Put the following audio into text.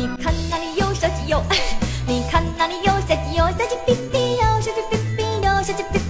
你看那里有小鸡哟，你看那里有小鸡哟，小鸡哔哔哟，小鸡哔哔哟，小鸡哔。